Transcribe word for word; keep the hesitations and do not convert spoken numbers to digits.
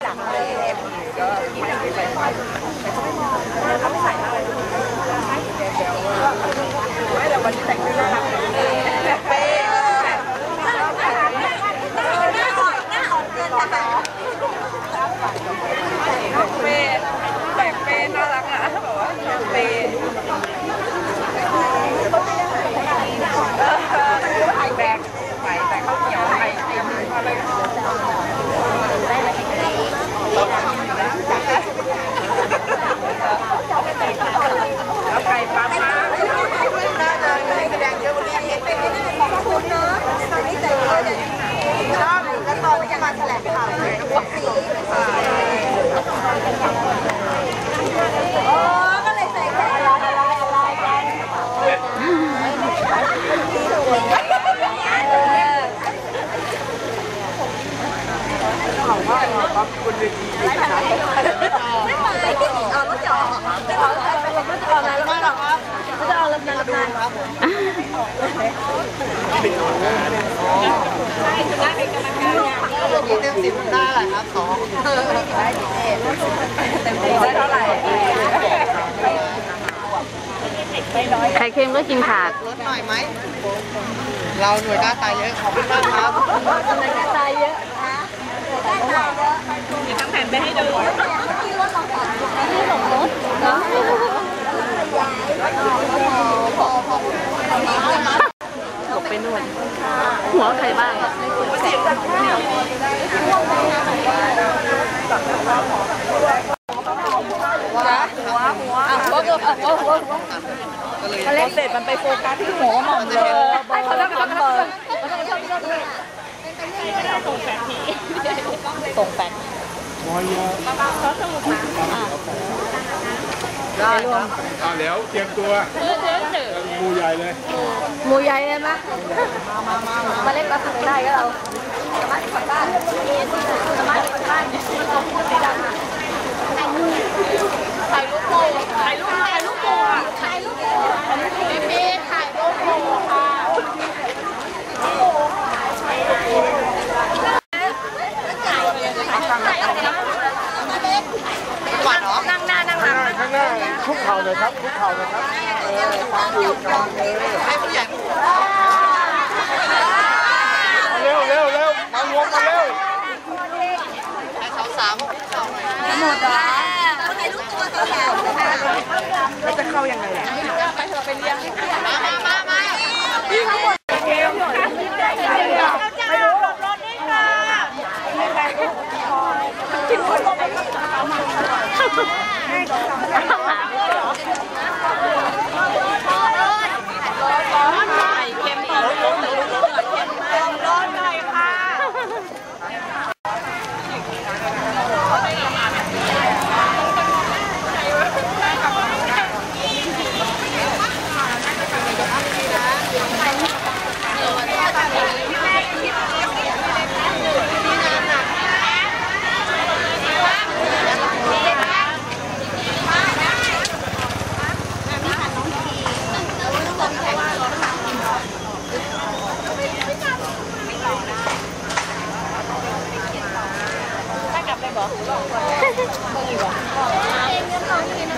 สั่งเลยก็ไม่ใส่เขาไม่ใส่อะไรไม่แต่วันที่แต่งตัวน่ารักเป๊ะหน้าอ่อนหน้าอ่อนเกินไปเป๊ะแต่งเป๊ะน่ารักอ่ะแบบว่าเป๊ะไอแบกไปแต่เขาเขียวไอเต็มมาเลยได้ไหมแล้วไก่ปลาปลาน่าจะมีแสดงเยอะวันนี้เห็นเป็นขอบคุณเนาะตอนนี้ใจเย็นชอบแล้วตอนนี้มาแถลงข่าวเลยสีโอ้ก็เลยใส่แค่อะไรอะไรอะไรกันเขาว่าเราปั๊บคนดีดีนะคะไม่ไปเอารถจอดเอารถจอดแล้วก็หรอครับรถจอดรถนานนานครับผมใช่จะได้เป็นกรรมการเนี่ยเต็มสิบได้แหละครับสองเต็มสิบได้เท่าไหร่ไข่เค็มก็กินขาดลดหน่อยไหมเราหน่วยกล้าตายเยอะขอบคุณมากครับหน่วยกล้าตายเยอะมีทั้งแผ่นไปให้ดูที่รถเราก่อนที่หลงรถเนาะหลบไปนู่นหัวใครบ้างหัวหัวหัวเกือบหัวหัวหัวก็เลยเสร็จมันไปโฟกัสที่หัวหม่อมเลยเบอร์เบอร์เบอร์ส่งแฟนทีส่งแฟนเขาสมุดมาได้รวมอ่าเดี๋ยวเตรียมตัวมูใหญ่เลยมูใหญ่เลยมั้ยมาเล่นมาทำได้ก็เราสามารถกลับบ้านสามารถกลับบ้านถ่ายรูปโป้ถ่ายรูปถ่ายรูปโป้ถ่ายรูปโป้พี่พี่ถ่ายรูปโป้ค่ะนั่งหน้านั่งหลังข้างหน้าคุกเข่าเลยครับคุกเข่าเลยครับความอยู่กันเร็วเร็วเร็วมารวมมาเร็วสาวสาวคุกเข่าหน่อยหมดแล้วถ่ายรูปตัวสาวแล้วจะเข้ายังไงล่ะไปเถอะไปเลี้ยงมามามามาพี่เขาหมดเกมหมดไปดูรถรถนี่ค่ะกินคนลงไปก็เอามาให้ดูทำหาไม่หรอไข่เค็มต่อรถเค็มมากรถหน่อยค่ะถ้ากลับไปบอกบอกก่อนเพิ่งอยู่อ่ะ